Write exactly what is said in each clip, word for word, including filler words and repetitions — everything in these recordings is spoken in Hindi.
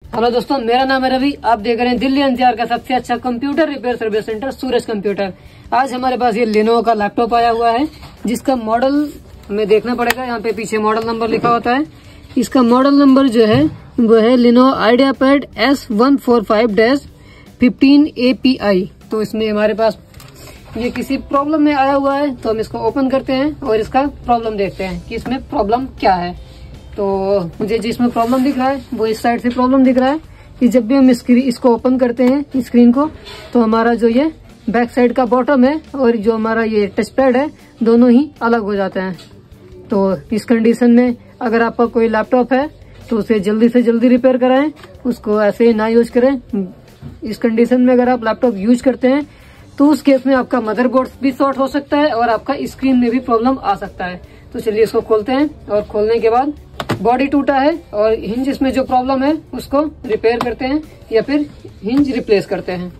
हेलो दोस्तों, मेरा नाम है रवि। आप देख रहे हैं दिल्ली एनसीआर का सबसे अच्छा computer repair service centre Suraj computer. आज हमारे पास ये लिनोवो का लैपटॉप आया हुआ है, जिसका मॉडल हमें देखना पड़ेगा। यहाँ पे पीछे मॉडल नंबर लिखा होता है। इसका मॉडल नंबर जो है वो है Lenovo IdeaPad S one four five dash fifteen A P I. तो इसमें हमारे पास ये किसी प्रॉब्लम में आया हुआ है, तो हम इसको ओपन करते हैं और इसका प्रॉब्लम देखते हैं कि इसमें प्रॉब्लम क्या है। तो मुझे जिसमें प्रॉब्लम दिख रहा है वो इस साइड से प्रॉब्लम दिख रहा है कि जब भी हम स्क्रीन इसको ओपन करते हैं स्क्रीन को, तो हमारा जो ये बैक साइड का बॉटम है और जो हमारा ये टच पैड है दोनों ही अलग हो जाते हैं। तो इस कंडीशन में अगर आपका कोई लैपटॉप है तो उसे जल्दी से जल्दी रिपेयर कराएं, उसको ऐसे ही ना यूज करें। इस कंडीशन में अगर आप लैपटॉप यूज करते हैं तो उस केस में आपका मदरबोर्ड भी शॉर्ट हो सकता है और आपका स्क्रीन में भी प्रॉब्लम आ सकता है। तो चलिए इसको खोलते हैं और खोलने के बाद बॉडी टूटा है और हिंज इसमें जो प्रॉब्लम है उसको रिपेयर करते हैं या फिर हिंज रिप्लेस करते हैं।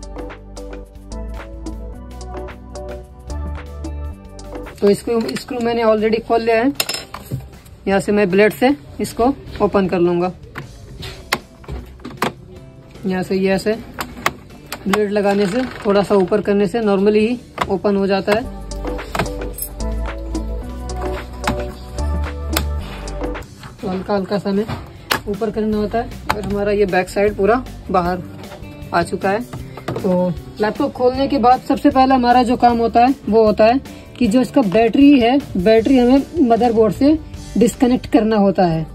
तो इसको स्क्रू मैंने ऑलरेडी खोल लिया है। यहाँ से मैं ब्लेड से इसको ओपन कर लूंगा। यहाँ से ये ऐसे ब्लेड लगाने से, थोड़ा सा ऊपर करने से नॉर्मली ही ओपन हो जाता है। तो हल्का हल्का सा हमें ऊपर करना होता है और हमारा ये बैक साइड पूरा बाहर आ चुका है। तो लैपटॉप खोलने के बाद सबसे पहला हमारा जो काम होता है वो होता है कि जो इसका बैटरी है, बैटरी हमें मदरबोर्ड से डिस्कनेक्ट करना होता है।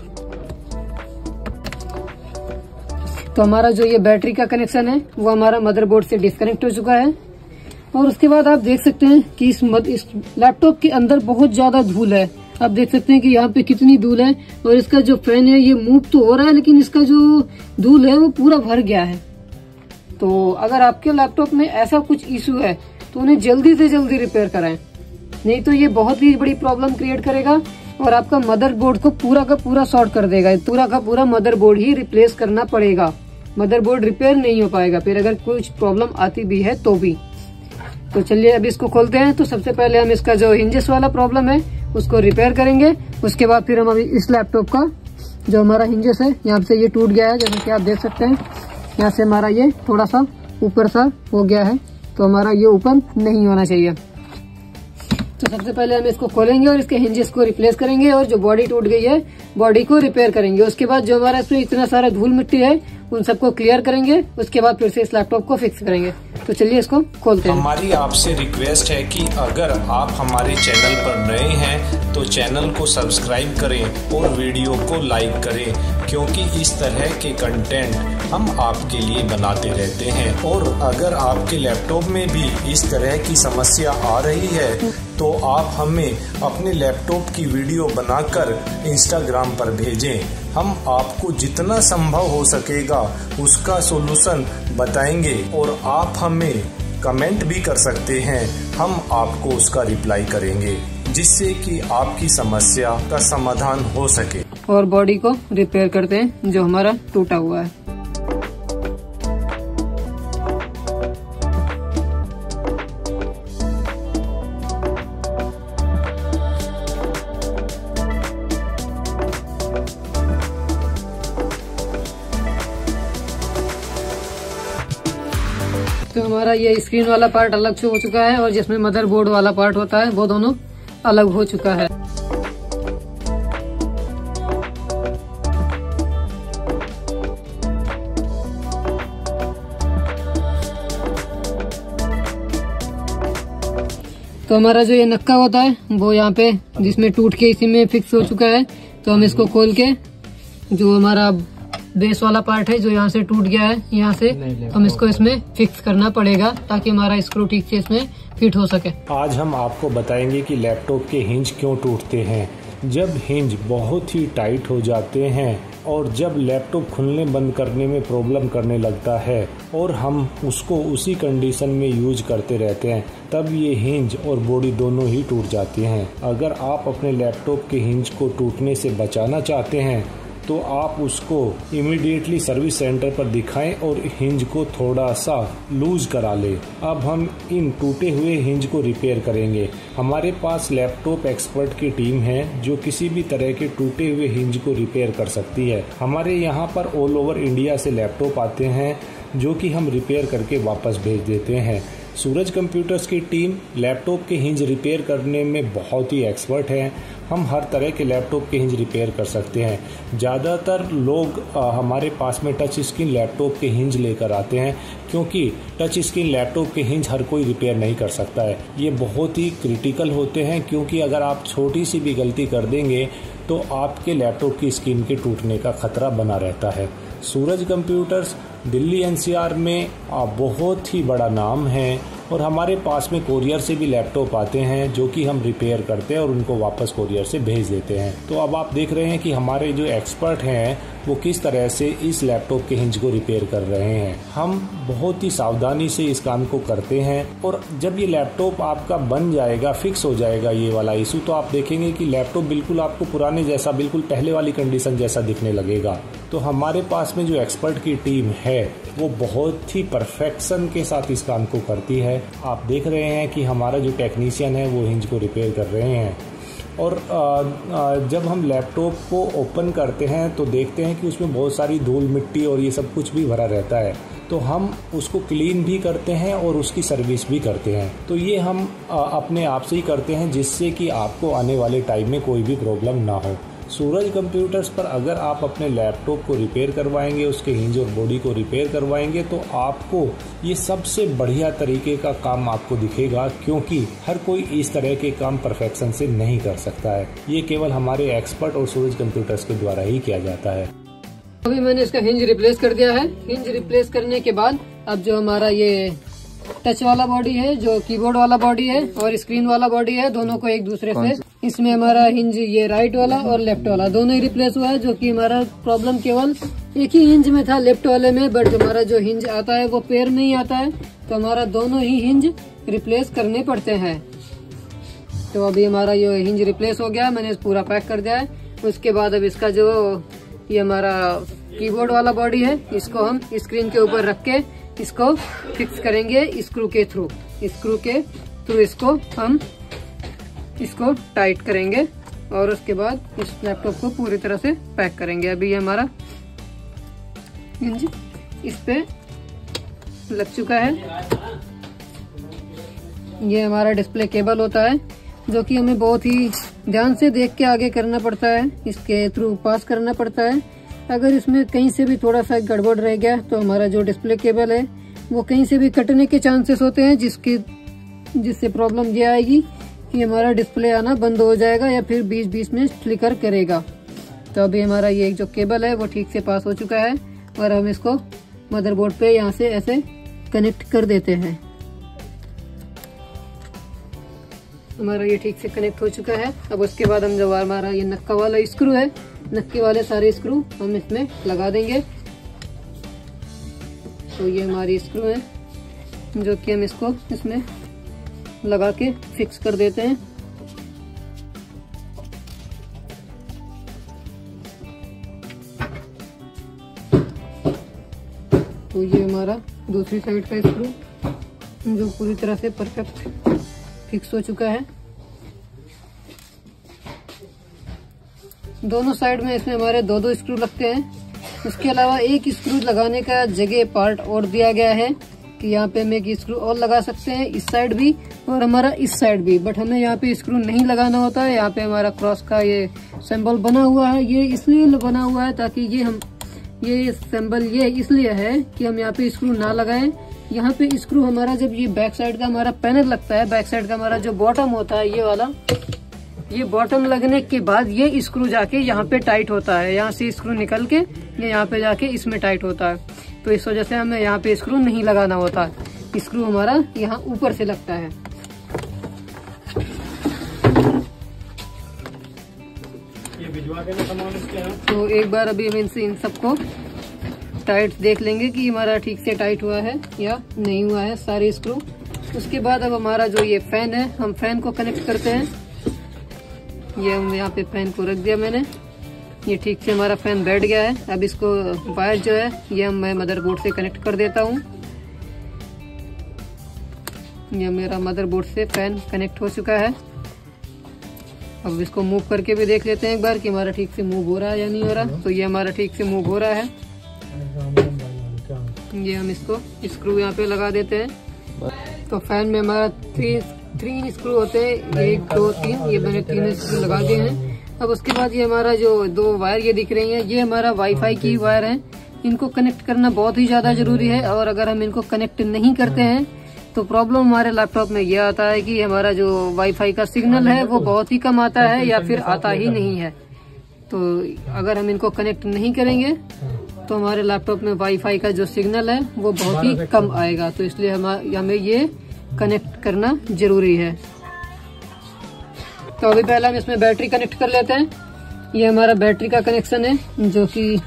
तो हमारा जो ये बैटरी का कनेक्शन है वो हमारा मदरबोर्ड से डिस्कनेक्ट हो चुका है। और उसके बाद आप देख सकते हैं कि इस, इस लैपटॉप के अंदर बहुत ज्यादा धूल है। आप देख सकते हैं कि यहाँ पे कितनी धूल है और इसका जो फैन है ये मूव तो हो रहा है लेकिन इसका जो धूल है वो पूरा भर गया है। तो अगर आपके लैपटॉप में ऐसा कुछ इशू है तो उन्हें जल्दी से जल्दी रिपेयर कराएं, नहीं तो ये बहुत ही बड़ी प्रॉब्लम क्रिएट करेगा और आपका मदरबोर्ड को पूरा का पूरा शॉर्ट कर देगा। पूरा का पूरा मदरबोर्ड ही रिप्लेस करना पड़ेगा, मदरबोर्ड रिपेयर नहीं हो पाएगा फिर अगर कुछ प्रॉब्लम आती भी है तो भी। तो चलिए अब इसको खोलते हैं। तो सबसे पहले हम इसका जो हिंजेस वाला प्रॉब्लम है उसको रिपेयर करेंगे। उसके बाद फिर हम अभी इस लैपटॉप का जो हमारा हिंजेस है, यहाँ से ये टूट गया है जैसे कि आप देख सकते हैं। यहाँ से हमारा ये थोड़ा सा ऊपर सा हो गया है, तो हमारा ये ऊपर नहीं होना चाहिए। तो सबसे पहले हम इसको खोलेंगे और इसके हिंजेस को रिप्लेस करेंगे और जो बॉडी टूट गई है बॉडी को रिपेयर करेंगे। उसके बाद जो हमारा इसमें इतना सारा धूल मिट्टी है उन सबको क्लियर करेंगे। उसके बाद फिर से इस लैपटॉप को फिक्स करेंगे। तो चलिए इसको खोलते हैं। हमारी आपसे रिक्वेस्ट है कि अगर आप हमारे चैनल पर नए हैं तो चैनल को सब्सक्राइब करें और वीडियो को लाइक करें, क्योंकि इस तरह के कंटेंट हम आपके लिए बनाते रहते हैं। और अगर आपके लैपटॉप में भी इस तरह की समस्या आ रही है तो आप हमें अपने लैपटॉप की वीडियो बनाकर इंस्टाग्राम पर भेजें। हम आपको जितना संभव हो सकेगा उसका सॉल्यूशन बताएंगे और आप हमें कमेंट भी कर सकते हैं, हम आपको उसका रिप्लाई करेंगे जिससे कि आपकी समस्या का समाधान हो सके। और बॉडी को रिपेयर करते हैं जो हमारा टूटा हुआ है। तो हमारा ये स्क्रीन वाला पार्ट अलग से हो चुका है और जिसमें मदरबोर्ड वाला पार्ट होता है वो दोनों अलग हो चुका है। तो हमारा जो ये नक्का होता है वो यहाँ पे जिसमें टूट के इसी में फिक्स हो चुका है। तो हम इसको खोल के जो हमारा बेस वाला पार्ट है जो यहाँ से टूट गया है, यहाँ से हम इसको इसमें फिक्स करना पड़ेगा ताकि हमारा स्क्रू ठीक से इसमें फिट हो सके। आज हम आपको बताएंगे कि लैपटॉप के हिंज क्यों टूटते हैं। जब हिंज बहुत ही टाइट हो जाते हैं और जब लैपटॉप खुलने बंद करने में प्रॉब्लम करने लगता है और हम उसको उसी कंडीशन में यूज करते रहते हैं, तब ये हिंज और बॉडी दोनों ही टूट जाती हैं। अगर आप अपने लैपटॉप के हिंज को टूटने से बचाना चाहते हैं तो आप उसको इमीडिएटली सर्विस सेंटर पर दिखाएं और हिंज को थोड़ा सा लूज करा लें। अब हम इन टूटे हुए हिंज को रिपेयर करेंगे। हमारे पास लैपटॉप एक्सपर्ट की टीम है जो किसी भी तरह के टूटे हुए हिंज को रिपेयर कर सकती है। हमारे यहाँ पर ऑल ओवर इंडिया से लैपटॉप आते हैं जो कि हम रिपेयर करके वापस भेज देते हैं। सूरज कंप्यूटर्स की टीम लैपटॉप के हिंज रिपेयर करने में बहुत ही एक्सपर्ट है। हम हर तरह के लैपटॉप के हिंज रिपेयर कर सकते हैं। ज़्यादातर लोग आ, हमारे पास में टच स्क्रीन लैपटॉप के हिंज लेकर आते हैं क्योंकि टच स्क्रीन लैपटॉप के हिंज हर कोई रिपेयर नहीं कर सकता है। ये बहुत ही क्रिटिकल होते हैं क्योंकि अगर आप छोटी सी भी गलती कर देंगे तो आपके लैपटॉप की स्क्रीन के टूटने का खतरा बना रहता है। सूरज कंप्यूटर्स दिल्ली एनसीआर में बहुत ही बड़ा नाम है और हमारे पास में कोरियर से भी लैपटॉप आते हैं जो कि हम रिपेयर करते हैं और उनको वापस कोरियर से भेज देते हैं। तो अब आप देख रहे हैं कि हमारे जो एक्सपर्ट हैं वो किस तरह से इस लैपटॉप के हिंज को रिपेयर कर रहे हैं। हम बहुत ही सावधानी से इस काम को करते हैं और जब ये लैपटॉप आपका बन जाएगा, फिक्स हो जाएगा ये वाला इशू, तो आप देखेंगे कि लैपटॉप बिल्कुल आपको पुराने जैसा, बिल्कुल पहले वाली कंडीशन जैसा दिखने लगेगा। तो हमारे पास में जो एक्सपर्ट की टीम है वो बहुत ही परफेक्शन के साथ इस काम को करती है। आप देख रहे हैं कि हमारा जो टेक्नीशियन है वो हिंज को रिपेयर कर रहे हैं और आ, आ, जब हम लैपटॉप को ओपन करते हैं तो देखते हैं कि उसमें बहुत सारी धूल मिट्टी और ये सब कुछ भी भरा रहता है। तो हम उसको क्लीन भी करते हैं और उसकी सर्विस भी करते हैं। तो ये हम आ, अपने आप से ही करते हैं जिससे कि आपको आने वाले टाइम में कोई भी प्रॉब्लम ना हो। सूरज कंप्यूटर्स पर अगर आप अपने लैपटॉप को रिपेयर करवाएंगे, उसके हिंज और बॉडी को रिपेयर करवाएंगे तो आपको ये सबसे बढ़िया तरीके का काम आपको दिखेगा क्योंकि हर कोई इस तरह के काम परफेक्शन से नहीं कर सकता है। ये केवल हमारे एक्सपर्ट और सूरज कंप्यूटर्स के द्वारा ही किया जाता है। अभी मैंने इसका हिंज रिप्लेस कर दिया है। हिंज रिप्लेस करने के बाद अब जो हमारा ये टच वाला बॉडी है, जो कीबोर्ड वाला बॉडी है और स्क्रीन वाला बॉडी है, दोनों को एक दूसरे से, इसमें हमारा हिंज ये राइट वाला और लेफ्ट वाला दोनों ही रिप्लेस हुआ है। जो कि हमारा प्रॉब्लम केवल एक ही हिंज में था, लेफ्ट वाले में, बट हमारा जो हिंज आता है वो पेयर में ही आता है, तो हमारा दोनों ही हिंज रिप्लेस करने पड़ते हैं। तो अभी हमारा ये हिंज रिप्लेस हो गया, मैंने पूरा पैक कर दिया है। उसके बाद अब इसका जो ये हमारा कीबोर्ड वाला बॉडी है, इसको हम स्क्रीन के ऊपर रख के इसको फिक्स करेंगे स्क्रू के थ्रू। स्क्रू के थ्रू इसको हम इसको टाइट करेंगे और उसके बाद इस लैपटॉप को पूरी तरह से पैक करेंगे। अभी ये हमारा हिंज इस पे लग चुका है। ये हमारा डिस्प्ले केबल होता है जो कि हमें बहुत ही ध्यान से देख के आगे करना पड़ता है, इसके थ्रू पास करना पड़ता है। अगर इसमें कहीं से भी थोड़ा सा गड़बड़ रह गया तो हमारा जो डिस्प्ले केबल है वो कहीं से भी कटने के चांसेस होते हैं, जिसकी जिससे प्रॉब्लम ये आएगी कि हमारा डिस्प्ले आना बंद हो जाएगा या फिर बीच बीच में फ्लिकर करेगा। तो अभी हमारा ये जो केबल है वो ठीक से पास हो चुका है और हम इसको मदरबोर्ड पे यहाँ से ऐसे कनेक्ट कर देते हैं। हमारा ये ठीक से कनेक्ट हो चुका है। अब उसके बाद हम जो हमारा ये नक्का वाला स्क्रू है, नक्के वाले सारे स्क्रू हम इसमें लगा देंगे। तो ये हमारी स्क्रू है जो कि हम इसको इसमें लगा के फिक्स कर देते हैं। तो ये हमारा दूसरी साइड का स्क्रू जो पूरी तरह से परफेक्ट फिक्स हो चुका है। दोनों साइड में इसमें हमारे दो दो स्क्रू लगते हैं। उसके अलावा एक स्क्रू लगाने का जगह पार्ट और दिया गया है कि यहाँ पे हम एक स्क्रू और लगा सकते हैं, इस साइड भी और हमारा इस साइड भी, बट हमें यहाँ पे स्क्रू नहीं लगाना होता है। यहाँ पे हमारा क्रॉस का ये सिंबल बना हुआ है, ये इसलिए बना हुआ है ताकि ये हम ये सिंबल ये इसलिए है कि हम यहाँ पे स्क्रू ना लगाएं। यहाँ पे स्क्रू हमारा जब ये बैक साइड का हमारा पैनल लगता है, बैक साइड का हमारा जो बॉटम होता है ये वाला, ये बॉटम लगने के बाद ये स्क्रू जाके यहाँ पे टाइट होता है। यहाँ से स्क्रू निकल के ये यहाँ पे जाके इसमें टाइट होता है। तो इस वजह से हमें यहाँ पे स्क्रू नहीं लगाना होता, स्क्रू हमारा यहाँ ऊपर से लगता है। ये भिजवा देना सामान इसके यहाँ। तो एक बार अभी हम इनसे इन सबको टाइट देख लेंगे कि हमारा ठीक से टाइट हुआ है या नहीं हुआ है सारे स्क्रू। उसके बाद अब हमारा जो ये फैन है, हम फैन को कनेक्ट करते हैं। ये हम यहाँ पे फैन को रख दिया मैंने। ये ठीक से हमारा फैन बैठ गया है। अब इसको वायर जो है ये मैं मदरबोर्ड से कनेक्ट कर देता हूँ। ये मेरा मदरबोर्ड से फैन कनेक्ट हो चुका है। अब इसको मूव करके भी देख लेते हैं एक बार कि हमारा ठीक से मूव हो रहा है या नहीं हो रहा। तो ये हमारा ठीक से मूव हो रहा है। ये हम इसको स्क्रू यहाँ पे लगा देते हैं। तो फैन में हमारा थ्री थ्री स्क्रू होते हैं, एक दो तीन, ये मैंने तीन स्क्रू लगा दिए हैं। अब उसके बाद ये हमारा जो दो वायर ये दिख रही है, ये हमारा वाईफाई की वायर है। इनको कनेक्ट करना बहुत ही ज्यादा जरूरी है, और अगर हम इनको कनेक्ट नहीं करते हैं तो प्रॉब्लम हमारे लैपटॉप में यह आता है कि हमारा जो वाईफाई का सिग्नल है वो बहुत ही कम आता है या फिर आता ही नहीं है। तो अगर हम इनको कनेक्ट नहीं करेंगे तो हमारे लैपटॉप में वाईफाई का जो सिग्नल है वो बहुत ही कम आएगा। तो इसलिए हम हमें ये कनेक्ट करना जरूरी है। तो अभी पहले हम इसमें बैटरी कनेक्ट कर लेते हैं। ये हमारा बैटरी का कनेक्शन है जो कि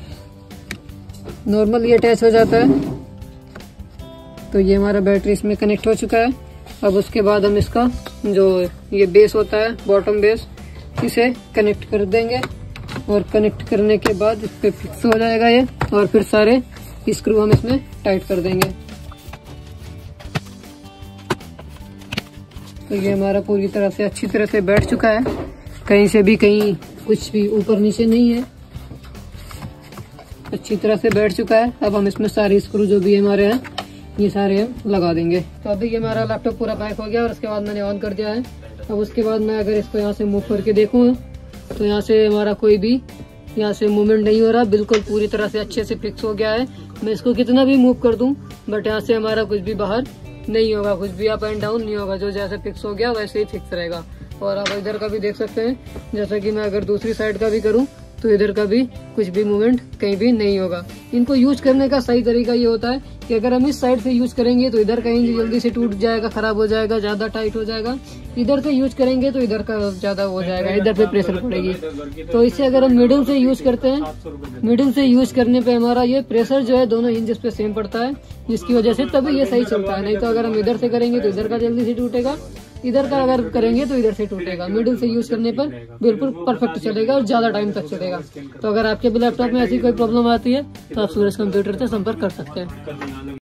नॉर्मली अटैच हो जाता है। तो ये हमारा बैटरी इसमें कनेक्ट हो चुका है। अब उसके बाद हम इसका जो ये बेस होता है, बॉटम बेस, इसे कनेक्ट कर देंगे, और कनेक्ट करने के बाद इस पे फिक्स हो जाएगा ये, और फिर सारे स्क्रू हम इसमें टाइट कर देंगे। तो ये हमारा पूरी तरह से अच्छी तरह से बैठ चुका है, कहीं से भी कहीं कुछ भी ऊपर नीचे नहीं है, अच्छी तरह से बैठ चुका है। अब हम इसमें सारे स्क्रू जो भी हमारे हैं ये सारे हम लगा देंगे। तो अभी ये हमारा लैपटॉप पूरा पैक हो गया और उसके बाद मैंने ऑन कर दिया है। अब उसके बाद मैं अगर इसको यहाँ से मूव करके देखूँ तो यहाँ से हमारा कोई भी यहाँ से मूवमेंट नहीं हो रहा, बिल्कुल पूरी तरह से अच्छे से फिक्स हो गया है। मैं इसको कितना भी मूव कर दूं बट यहाँ से हमारा कुछ भी बाहर नहीं होगा, कुछ भी अप एंड डाउन नहीं होगा, जो जैसे फिक्स हो गया वैसे ही फिक्स रहेगा। और आप इधर का भी देख सकते हैं, जैसा कि मैं अगर दूसरी साइड का भी करूं तो इधर का भी कुछ भी मूवमेंट कहीं भी नहीं होगा। इनको यूज करने का सही तरीका ये होता है कि अगर हम इस साइड से यूज करेंगे तो इधर कहीं जल्दी से टूट जाएगा, खराब हो जाएगा, ज्यादा टाइट हो जाएगा। इधर से यूज करेंगे तो इधर का ज्यादा हो जाएगा, इधर पे प्रेशर पड़ेगी। तो इससे अगर हम मिडिल से यूज करते हैं, मिडिल से यूज करने पे हमारा ये प्रेशर जो है दोनों हिंजेस पे सेम पड़ता है, जिसकी वजह से तभी ये सही चलता है। नहीं तो अगर हम इधर से करेंगे तो इधर का जल्दी से टूटेगा, इधर का अगर करेंगे तो इधर से टूटेगा। मिडिल से यूज करने पर बिल्कुल परफेक्ट चलेगा और ज्यादा टाइम तक चलेगा। तो अगर आपके भी लैपटॉप में ऐसी कोई प्रॉब्लम आती है तो आप सूरज कंप्यूटर से संपर्क कर सकते हैं।